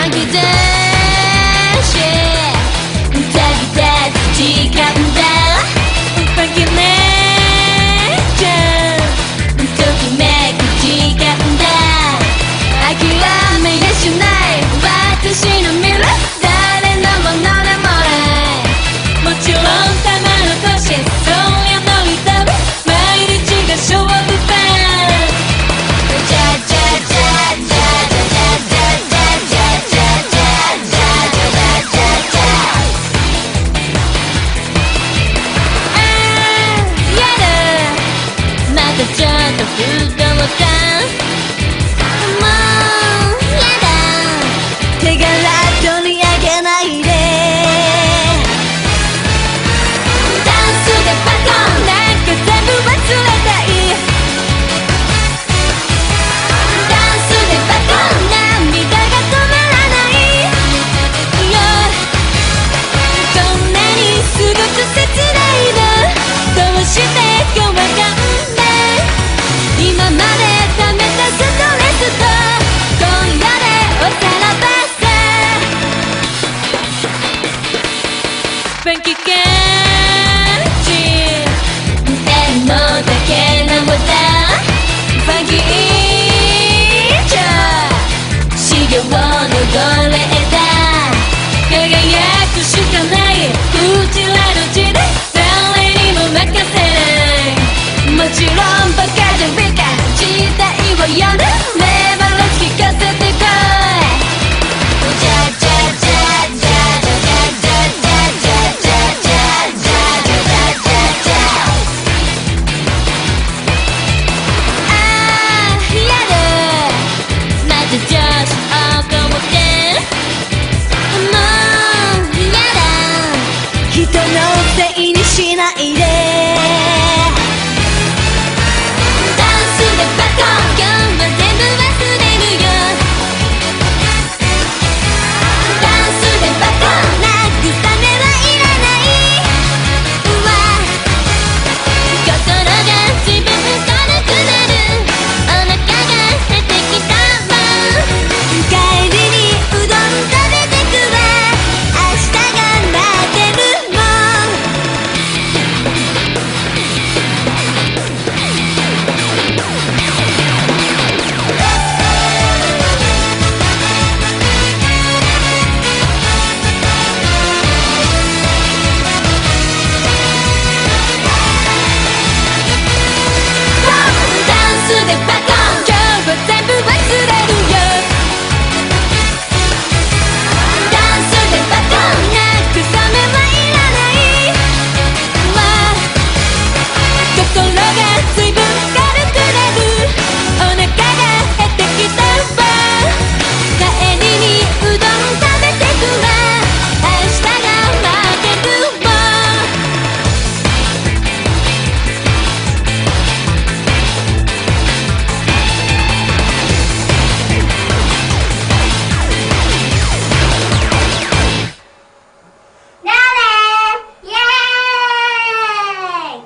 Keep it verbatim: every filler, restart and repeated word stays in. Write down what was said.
ぐだし旅立つ時間だファンキー姉ちゃんときめく時間だ諦めやしない私の未来誰のものでもないもちろんたまの年そりゃの痛み毎日が勝負パンジャジャジャジャジャジャジャジャジャジャジャジャジャジャジャジャジャあーやだまたちょっと不動だもうやだ手柄取り上げないでダンスでバコンなんか全部忘れたいダンスでバコン涙が止まらない、yeah、どんなにすごく切ないのどうしてかわかんない今まで溜めたストレスと今夜でおさらばファンキーキャッチエモだけなのだファンキーじゃ修行の奴隷だ輝くしかないうちらの地で誰にも任せないもちろんバカじゃビカ時代を読んで